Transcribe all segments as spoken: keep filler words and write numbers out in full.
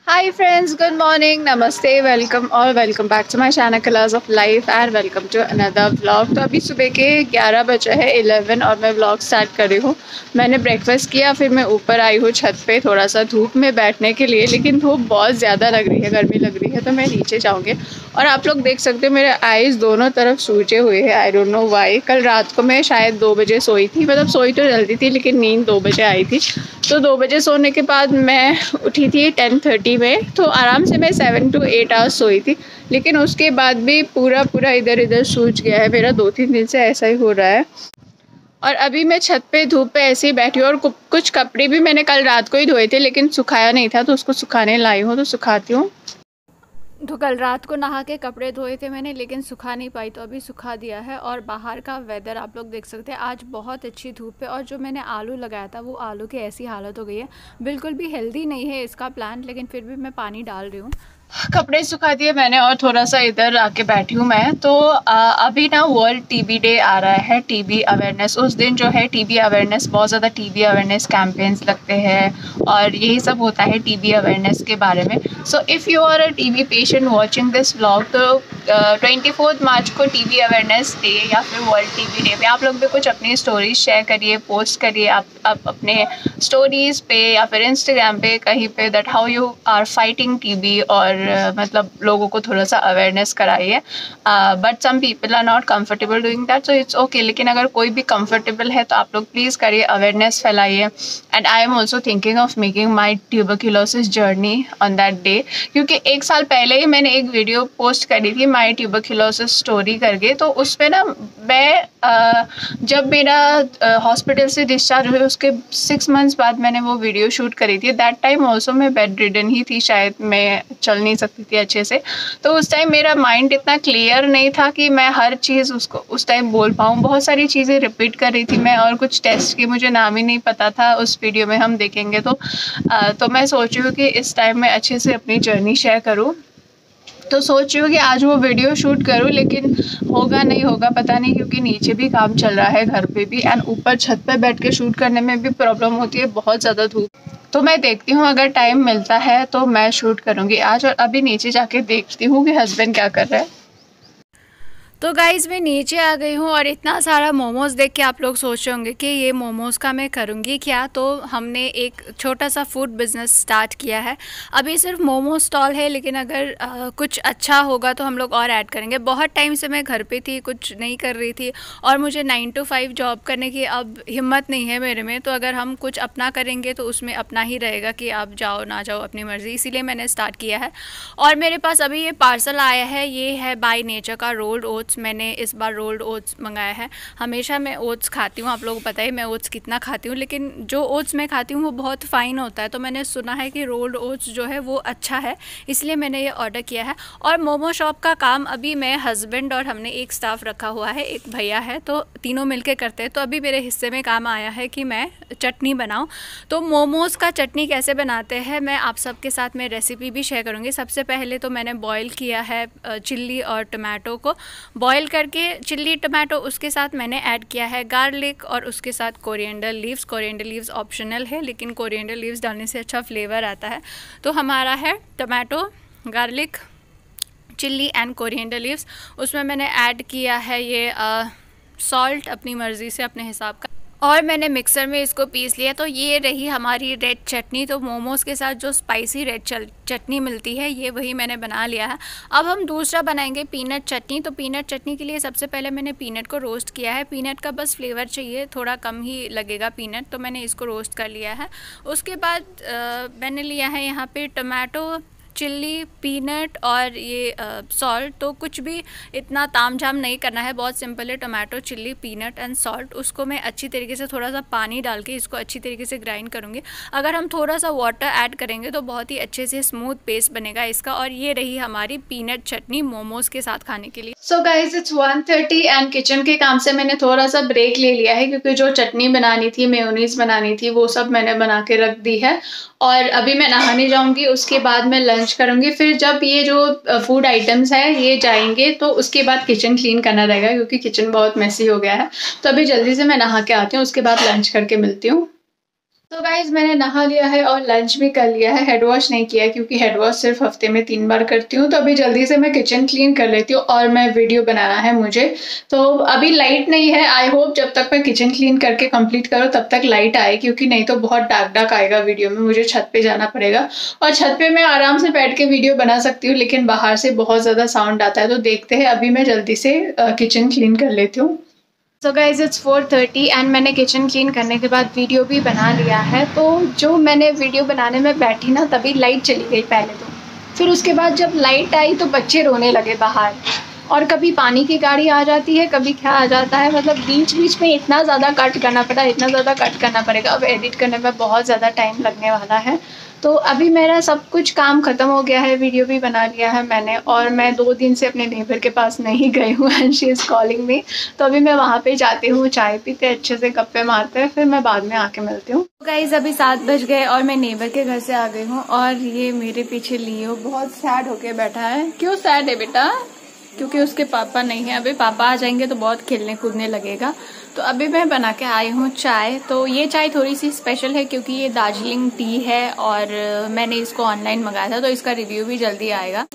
Hi friends, good morning, namaste, welcome और welcome back to my channel Colors of Life and welcome to another vlog। तो अभी सुबह के ग्यारह बजे है ग्यारह और मैं vlog स्टार्ट कर रही हूँ। मैंने ब्रेकफास्ट किया, फिर मैं ऊपर आई हूँ छत पे थोड़ा सा धूप में बैठने के लिए, लेकिन धूप बहुत ज़्यादा लग रही है, गर्मी लग रही है, तो मैं नीचे जाऊँगी। और आप लोग देख सकते हो मेरे आईज़ दोनों तरफ सूजे हुए हैं, आई डोंट नो वाई। कल रात को मैं शायद दो बजे सोई थी, मतलब सोई तो जल्दी थी लेकिन नींद दो बजे आई थी। तो दो बजे सोने के बाद मैं उठी थी टेन थर्टी में, तो आराम से मैं सेवन टू एट आवर्स सोई थी, लेकिन उसके बाद भी पूरा पूरा इधर इधर सूज गया है मेरा। दो तीन दिन से ऐसा ही हो रहा है। और अभी मैं छत पे धूप पे ऐसे ही बैठी हूँ और कुछ कपड़े भी मैंने कल रात को ही धोए थे लेकिन सुखाया नहीं था, तो उसको सुखाने लाई हूँ, तो सुखाती हूँ। तो कल रात को नहा के कपड़े धोए थे मैंने लेकिन सुखा नहीं पाई, तो अभी सुखा दिया है। और बाहर का वेदर आप लोग देख सकते हैं, आज बहुत अच्छी धूप है। और जो मैंने आलू लगाया था वो आलू की ऐसी हालत हो गई है, बिल्कुल भी हेल्दी नहीं है इसका प्लांट, लेकिन फिर भी मैं पानी डाल रही हूँ। कपड़े सुखा दिए मैंने और थोड़ा सा इधर आके बैठी हूँ मैं। तो आ, अभी ना वर्ल्ड टीबी डे आ रहा है, टीबी अवेयरनेस। उस दिन जो है टीबी अवेयरनेस, बहुत ज़्यादा टीबी अवेयरनेस कैंपेन्स लगते हैं और यही सब होता है टीबी अवेयरनेस के बारे में। So if you are a TB patient watching this vlog, तो ट्वेंटी फोर्थ मार्च को टीबी अवेयरनेस डे या फिर वर्ल्ड टीबी डे पे आप लोग भी कुछ अपनी स्टोरीज शेयर करिए, पोस्ट करिए आप, आप अपने स्टोरीज पे या फिर इंस्टाग्राम पे कहीं पे, that how you are fighting TB. और Uh, मतलब लोगों को थोड़ा सा अवेयरनेस कराइए। But some people are not comfortable doing that, so it's okay. लेकिन अगर कोई भी कंफर्टेबल है तो आप लोग प्लीज़ करिए, अवेयरनेस फैलाइए। And I am also thinking of making my tuberculosis journey on that day, क्योंकि एक साल पहले ही मैंने एक वीडियो पोस्ट करी थी माई ट्यूबरक्यूलोसिस स्टोरी करके। तो उस पर ना मैं uh, जब मेरा हॉस्पिटल uh, से डिस्चार्ज हुए उसके सिक्स मंथ्स बाद मैंने वो वीडियो शूट करी थी। दैट टाइम ऑल्सो मैं बेड रिडन ही थी, शायद मैं चल नहीं सकती थी अच्छे से। तो उस टाइम मेरा माइंड इतना क्लियर नहीं था कि मैं हर चीज़ उसको उस टाइम बोल पाऊँ। बहुत सारी चीज़ें रिपीट कर रही थी मैं, और कुछ टेस्ट की मुझे नाम ही नहीं पता था, उस वीडियो में हम देखेंगे। तो आ, तो मैं सोच रही हूँ कि इस टाइम मैं अच्छे से अपनी जर्नी शेयर करूँ। तो सोच रही हूँ कि आज वो वीडियो शूट करूँ, लेकिन होगा नहीं होगा पता नहीं, क्योंकि नीचे भी काम चल रहा है घर पे भी, एंड ऊपर छत पे बैठ के शूट करने में भी प्रॉब्लम होती है, बहुत ज़्यादा धूप। तो मैं देखती हूँ अगर टाइम मिलता है तो मैं शूट करूँगी आज। और अभी नीचे जाके देखती हूँ कि हस्बैंड क्या कर रहा है। तो गाइज़ मैं नीचे आ गई हूँ और इतना सारा मोमोज़ देख के आप लोग सोच रहे होंगे कि ये मोमोज़ का मैं करूँगी क्या। तो हमने एक छोटा सा फूड बिज़नेस स्टार्ट किया है। अभी सिर्फ मोमो स्टॉल है, लेकिन अगर आ, कुछ अच्छा होगा तो हम लोग और ऐड करेंगे। बहुत टाइम से मैं घर पे थी, कुछ नहीं कर रही थी, और मुझे नाइन टू फाइव जॉब करने की अब हिम्मत नहीं है मेरे में। तो अगर हम कुछ अपना करेंगे तो उसमें अपना ही रहेगा कि आप जाओ ना जाओ अपनी मर्ज़ी, इसीलिए मैंने स्टार्ट किया है। और मेरे पास अभी ये पार्सल आया है, ये है बाय नेचर का रोल्ड ओट्स। मैंने इस बार रोल्ड ओट्स मंगाया है। हमेशा मैं ओट्स खाती हूँ, आप लोगों को पता है मैं ओट्स कितना खाती हूँ, लेकिन जो ओट्स मैं खाती हूँ वो बहुत फ़ाइन होता है। तो मैंने सुना है कि रोल्ड ओट्स जो है वो अच्छा है, इसलिए मैंने ये ऑर्डर किया है। और मोमो शॉप का काम अभी मैं, हस्बैंड और हमने एक स्टाफ रखा हुआ है, एक भैया है, तो तीनों मिलके करते हैं। तो अभी मेरे हिस्से में काम आया है कि मैं चटनी बनाऊँ। तो मोमोज़ का चटनी कैसे बनाते हैं मैं आप सबके साथ में रेसिपी भी शेयर करूँगी। सबसे पहले तो मैंने बॉयल किया है चिल्ली और टमाटो को, बॉयल करके चिल्ली टमाटो, उसके साथ मैंने ऐड किया है गार्लिक और उसके साथ coriander leaves. Coriander leaves optional है, लेकिन कोरिएंडर लीव्स डालने से अच्छा फ्लेवर आता है। तो हमारा है tomato, garlic, chilli and coriander leaves. उसमें मैंने ऐड किया है ये सॉल्ट अपनी मर्ज़ी से, अपने हिसाब का, और मैंने मिक्सर में इसको पीस लिया। तो ये रही हमारी रेड चटनी। तो मोमोज़ के साथ जो स्पाइसी रेड चटनी मिलती है, ये वही मैंने बना लिया है। अब हम दूसरा बनाएंगे पीनट चटनी। तो पीनट चटनी के लिए सबसे पहले मैंने पीनट को रोस्ट किया है। पीनट का बस फ्लेवर चाहिए, थोड़ा कम ही लगेगा पीनट, तो मैंने इसको रोस्ट कर लिया है। उसके बाद आ, मैंने लिया है यहाँ पे टमाटो, चिल्ली, पीनट और ये सॉल्ट। तो कुछ भी इतना तामझाम नहीं करना है, बहुत सिंपल है। Tomato, chilli, peanut and salt, उसको मैं अच्छी तरीके से थोड़ा सा पानी डाल के इसको अच्छी तरीके से ग्राइंड करूँगी। अगर हम थोड़ा सा वाटर ऐड करेंगे तो बहुत ही अच्छे से स्मूथ पेस्ट बनेगा इसका। और ये रही हमारी पीनट चटनी मोमोज़ के साथ खाने के लिए। So guys it's one thirty and kitchen के काम से मैंने थोड़ा सा ब्रेक ले लिया है, क्योंकि जो चटनी बनानी थी, मेयोनीज बनानी थी, वो सब मैंने बना के रख दी है। और अभी मैं नहाने जाऊंगी, उसके बाद मैं लंच करूंगी। फिर जब ये जो फूड आइटम्स है ये जाएंगे तो उसके बाद किचन क्लीन करना रहेगा, क्योंकि किचन बहुत मेसी हो गया है। तो अभी जल्दी से मैं नहा के आती हूँ, उसके बाद लंच करके मिलती हूँ। तो गाइज मैंने नहा लिया है और लंच भी कर लिया है। हेड वॉश नहीं किया क्योंकि हेड वॉश सिर्फ हफ्ते में तीन बार करती हूँ। तो अभी जल्दी से मैं किचन क्लीन कर लेती हूँ और मैं वीडियो बनाना है मुझे। तो अभी लाइट नहीं है, आई होप जब तक मैं किचन क्लीन करके कंप्लीट करूँ तब तक लाइट आए, क्योंकि नहीं तो बहुत डार्क डार्क आएगा वीडियो में। मुझे छत पे जाना पड़ेगा और छत पे मैं आराम से बैठ के वीडियो बना सकती हूँ, लेकिन बाहर से बहुत ज़्यादा साउंड आता है। तो देखते हैं, अभी मैं जल्दी से किचन क्लीन कर लेती हूँ। So guys it's four thirty and मैंने किचन क्लीन करने के बाद वीडियो भी बना लिया है। तो जो मैंने वीडियो बनाने में बैठी ना, तभी लाइट चली गई पहले तो। फिर उसके बाद जब लाइट आई तो बच्चे रोने लगे बाहर, और कभी पानी की गाड़ी आ जाती है, कभी क्या आ जाता है। मतलब बीच बीच में इतना ज़्यादा कट करना पड़ा, इतना ज़्यादा कट करना पड़ेगा। अब एडिट करने में बहुत ज़्यादा टाइम लगने वाला है। तो अभी मेरा सब कुछ काम ख़त्म हो गया है, वीडियो भी बना लिया है मैंने, और मैं दो दिन से अपने नेबर के पास नहीं गई हूँ and she is calling me. तो अभी मैं वहाँ पे जाती हूँ, चाय पीते, अच्छे से गप्पे मारते हैं, फिर मैं बाद में आके मिलती हूँ। गाइस अभी सात बज गए और मैं नेबर के घर से आ गई हूँ, और ये मेरे पीछे लियो बहुत सैड होके बैठा है। क्यों सैड है बेटा? क्योंकि उसके पापा नहीं है। अभी पापा आ जाएंगे तो बहुत खेलने कूदने लगेगा। तो अभी मैं बना के आई हूँ चाय। तो ये चाय थोड़ी सी स्पेशल है क्योंकि ये दार्जिलिंग टी है, और मैंने इसको ऑनलाइन मंगाया था, तो इसका रिव्यू भी जल्दी आएगा।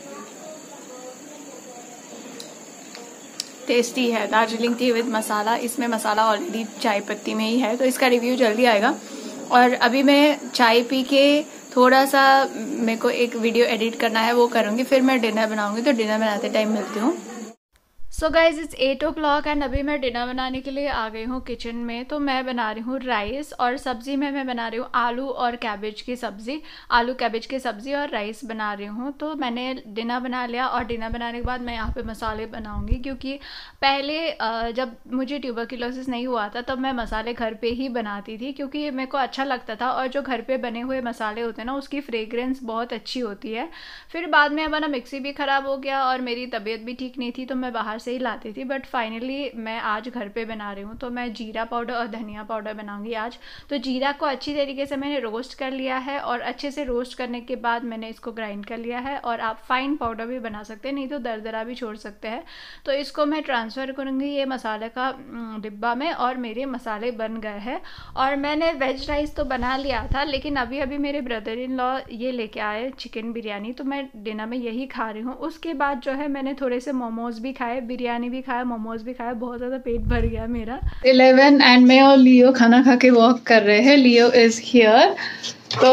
टेस्टी है, दार्जिलिंग टी विद मसाला। इसमें मसाला ऑलरेडी चाय पत्ती में ही है, तो इसका रिव्यू जल्दी आएगा। और अभी मैं चाय पी के थोड़ा सा मेरे को एक वीडियो एडिट करना है, वो करूँगी, फिर मैं डिनर बनाऊँगी। तो डिनर बनाते टाइम मिलती हूँ। So guys it's eight o'clock and अभी मैं डिनर बनाने के लिए आ गई हूँ किचन में। तो मैं बना रही हूँ राइस, और सब्ज़ी में मैं बना रही हूँ आलू और कैबेज की सब्ज़ी, आलू कैबेज की सब्ज़ी और राइस बना रही हूँ। तो मैंने डिनर बना लिया, और डिनर बनाने के बाद मैं यहाँ पे मसाले बनाऊँगी, क्योंकि पहले जब मुझे ट्यूबरक्लोसिस नहीं हुआ था तब मैं मसाले घर पे ही बनाती थी, क्योंकि मेरे को अच्छा लगता था, और जो घर पे बने हुए मसाले होते हैं ना, उसकी फ्रेग्रेंस बहुत अच्छी होती है। फिर बाद में हमारा मिक्सी भी ख़राब हो गया और मेरी तबीयत भी ठीक नहीं थी, तो मैं बाहर से ही लाती थी। बट फाइनली मैं आज घर पे बना रही हूँ। तो मैं जीरा पाउडर और धनिया पाउडर बनाऊंगी आज। तो जीरा को अच्छी तरीके से मैंने रोस्ट कर लिया है, और अच्छे से रोस्ट करने के बाद मैंने इसको ग्राइंड कर लिया है। और आप फाइन पाउडर भी बना सकते हैं, नहीं तो दरदरा भी छोड़ सकते हैं। तो इसको मैं ट्रांसफ़र करूँगी ये मसाले का डिब्बा में, और मेरे मसाले बन गए हैं। और मैंने वेज राइस तो बना लिया था, लेकिन अभी अभी मेरे ब्रदर इन लॉ ये लेके आए चिकन बिरयानी, तो मैं डिनर में यही खा रही हूँ। उसके बाद जो है मैंने थोड़े से मोमोज़ भी खाए, बिरयानी भी खाया, मोमोज भी खाया, बहुत ज़्यादा पेट भर गया मेरा। इलेवन एंड मैं और लियो खाना खा के वॉक कर रहे हैं। Leo is here. तो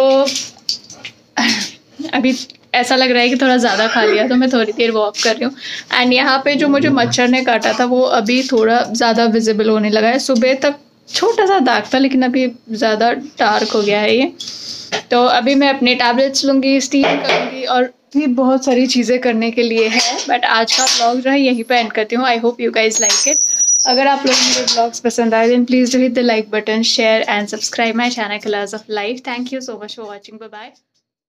अभी ऐसा लग रहा है कि थोड़ा ज़्यादा खा लिया, तो मैं थोड़ी देर वॉक कर रही हूँ। एंड यहाँ पे जो मुझे मच्छर ने काटा था वो अभी थोड़ा ज़्यादा विजिबल होने लगा है। सुबह तक छोटा सा दाग था, लेकिन अभी ज़्यादा डार्क हो गया है ये। तो अभी मैं अपने टैबलेट्स लूँगी, स्टीम करूँगी, और भी बहुत सारी चीज़ें करने के लिए है। बट आज का ब्लॉग जो है यहीं पे एंड करती हूँ। I hope you guys like it. अगर आप लोगों को मेरे ब्लॉग्स पसंद आए then please do hit the like button, share and subscribe my channel colours of life. Thank you so much for watching. Bye bye.